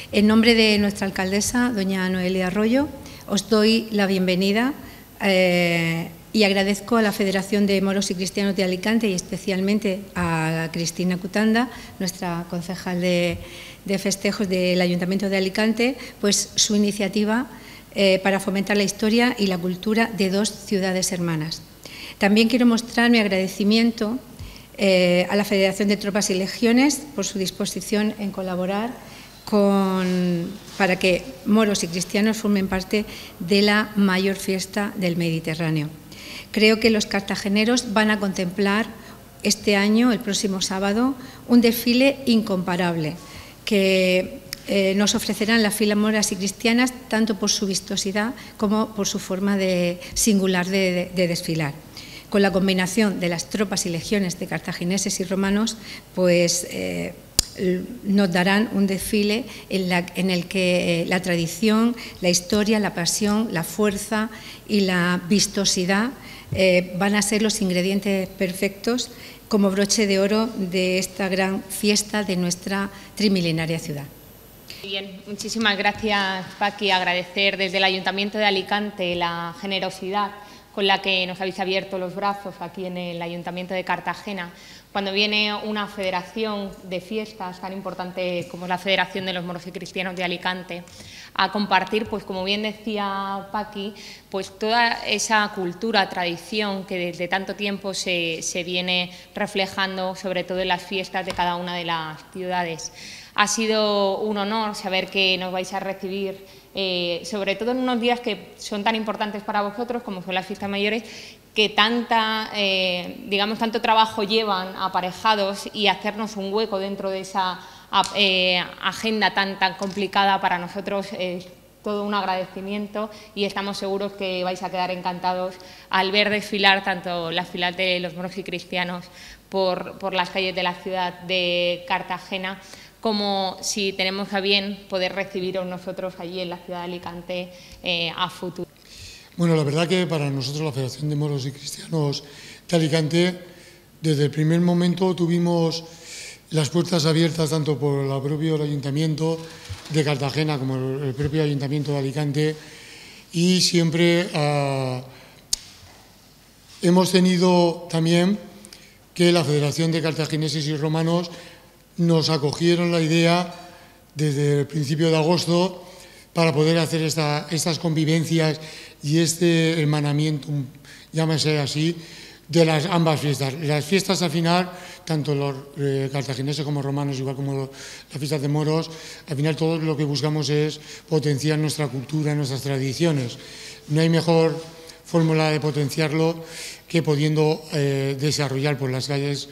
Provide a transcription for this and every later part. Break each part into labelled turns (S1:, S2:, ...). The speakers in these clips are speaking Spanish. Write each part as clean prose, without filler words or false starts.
S1: En nombre de nuestra alcaldesa, doña Noelia Arroyo, os doy la bienvenida y agradezco a la Federación de Moros y Cristianos de Alicante y especialmente a Cristina Cutanda, nuestra concejal de festejos del Ayuntamiento de Alicante, pues su iniciativa para fomentar la historia y la cultura de dos ciudades hermanas. También quiero mostrar mi agradecimiento a la Federación de Tropas y Legiones por su disposición en colaborar para que moros y cristianos formen parte de la mayor fiesta del Mediterráneo. Creo que los cartageneros van a contemplar este año, el próximo sábado, un desfile incomparable que nos ofrecerán las filas moras y cristianas tanto por su vistosidad como por su forma singular de desfilar. Con la combinación de las tropas y legiones de cartagineses y romanos, pues nos darán un desfile en el que la tradición, la historia, la pasión, la fuerza y la vistosidad van a ser los ingredientes perfectos como broche de oro de esta gran fiesta de nuestra trimilenaria ciudad.
S2: Bien, muchísimas gracias, Paqui. Agradecer desde el Ayuntamiento de Alicante la generosidad con la que nos habéis abierto los brazos aquí en el Ayuntamiento de Cartagena, cuando viene una federación de fiestas tan importante como la Federación de los Moros y Cristianos de Alicante, a compartir, pues como bien decía Paqui, pues toda esa cultura, tradición que desde tanto tiempo se viene reflejando, sobre todo en las fiestas de cada una de las ciudades. Ha sido un honor saber que nos vais a recibir, sobre todo en unos días que son tan importantes para vosotros, como son las fiestas mayores, que tanto trabajo llevan aparejados, y hacernos un hueco dentro de esa agenda tan complicada para nosotros es todo un agradecimiento, y estamos seguros que vais a quedar encantados al ver desfilar tanto las filas de los moros y cristianos por las calles de la ciudad de Cartagena, como si tenemos a bien poder recibiros nosotros allí en la ciudad de Alicante a futuro.
S3: Bueno, la verdad que para nosotros la Federación de Moros y Cristianos de Alicante, desde el primer momento tuvimos las puertas abiertas tanto por el propio Ayuntamiento de Cartagena como el propio Ayuntamiento de Alicante, y siempre hemos tenido también que la Federación de Cartagineses y Romanos nos acogieron la idea desde el principio de agosto para poder hacer estas convivencias y este hermanamiento, llámese así, de ambas fiestas. Las fiestas al final, tanto los cartagineses como romanos, igual como las fiestas de moros, al final todo lo que buscamos es potenciar nuestra cultura, nuestras tradiciones. No hay mejor fórmula de potenciarlo que pudiendo desarrollar por las calles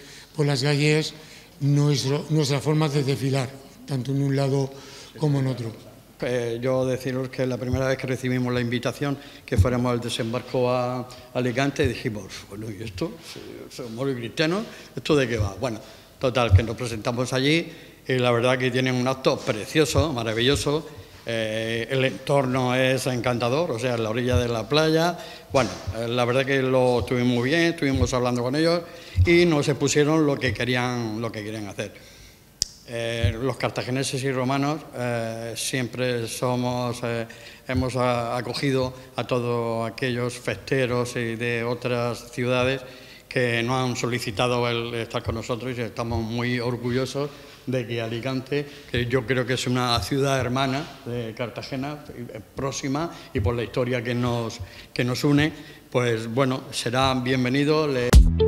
S3: nuestra forma de desfilar, tanto en un lado como en otro.
S4: Yo deciros que la primera vez que recibimos la invitación que fuéramos al desembarco a Alicante, dijimos, bueno, ¿y esto? ¿Somos moros y cristianos? ¿Esto de qué va? Bueno, total, que nos presentamos allí y la verdad que tienen un acto precioso, maravilloso. El entorno es encantador, o sea, en la orilla de la playa. Bueno, la verdad que lo estuvimos muy bien, estuvimos hablando con ellos y nos expusieron lo que querían hacer. Los cartagineses y romanos siempre hemos acogido a todos aquellos festeros y de otras ciudades que nos han solicitado el estar con nosotros, y estamos muy orgullosos de que Alicante, que yo creo que es una ciudad hermana de Cartagena, próxima, y por la historia que nos une, pues bueno, será bienvenido.